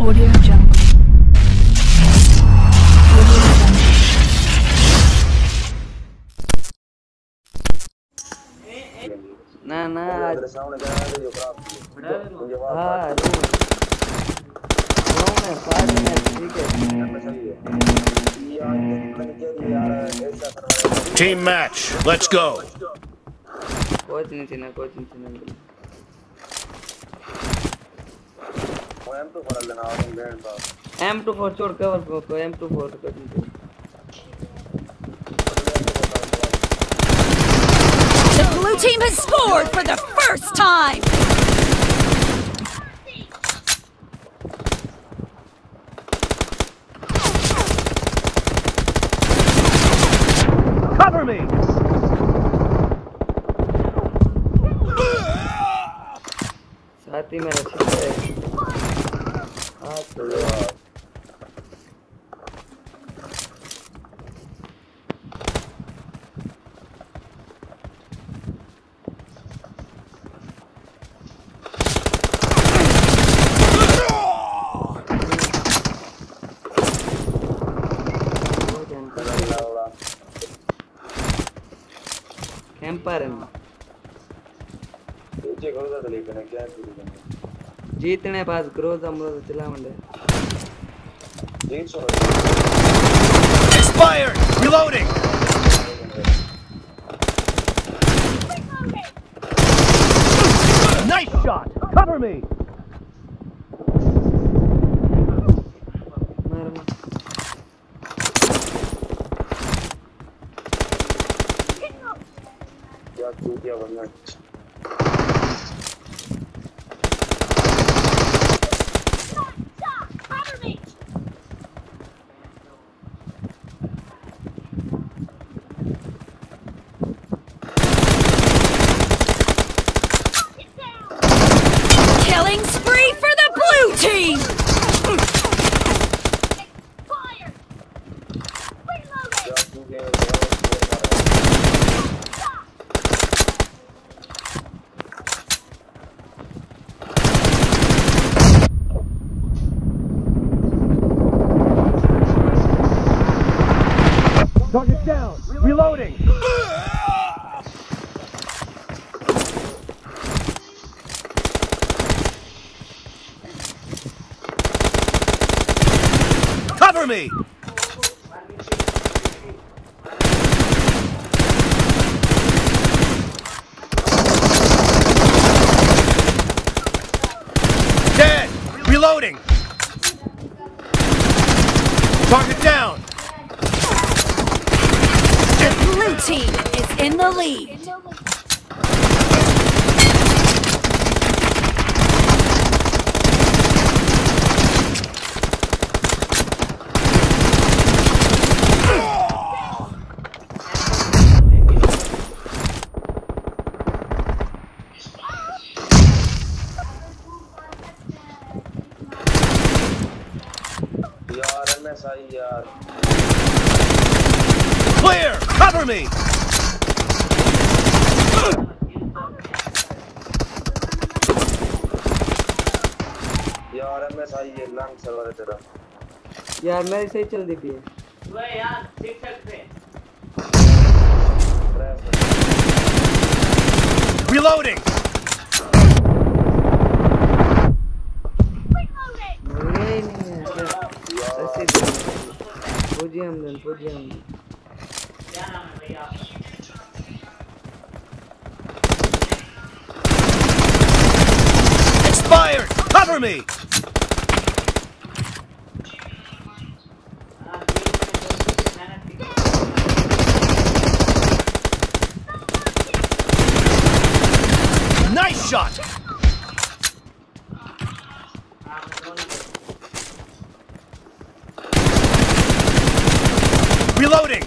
Audio Jungle. Audio Jungle. ना ना तेरे सामने जाना है जो खराब मुझे हाँ बात में पार्ट में ठीक है सही है यार पता नहीं क्या यार ऐसा करवाने Team match. Let's go. Coaching चिन्ह वो M तो फड़ा लेना और बैंड का M24 छोड़ कवर को M24 coaching The blue team has scored for the first time! Cover me. साथी मेरा ठीक है हाँ चलो कैंपर है नीचे करो तो लेकिन क्या पूरी करनी जीतने पास ग्रोथ हम लोग चला Monday Expired. Reloading. Nice shot. Cover me. क्या चूतिया बनना Killing spree for the blue team! Target down. Reloading. Cover me. Dead. Reloading. Target down. The blue team is in the lead. यार MSI यार Clear. Cover me. यार MSI ये लंग server है तेरा यार मेरी सही चल रही थी यार ठीक सकते Reloading. नहीं ऐसे पूजी हम क्या नाम है भैया Expired. Cover me. Nice shot. Reloading.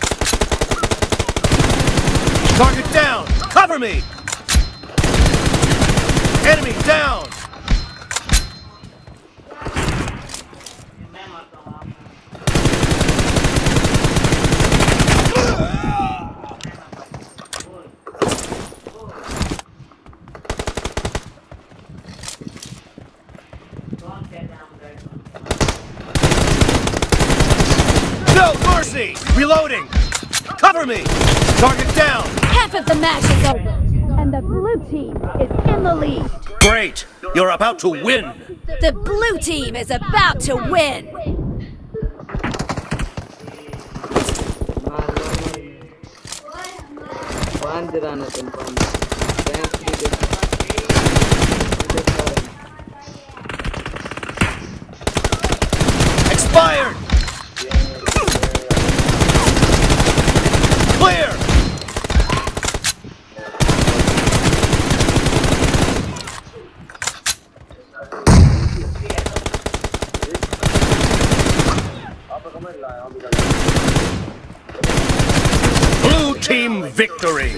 Target down. Cover me. Enemy down. मैं मरता हूँ कौन कहते हैं हम C. Reloading. Cover me. Target down. Half of the match is over, and the blue team is in the lead. Great. You're about to win. The blue team is about to win. पांच run है तुम पांच bank की Expired. Clear. Blue team victory.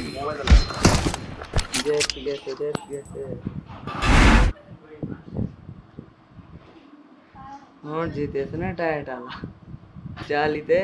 और जीते थे tyre डाला 40 थे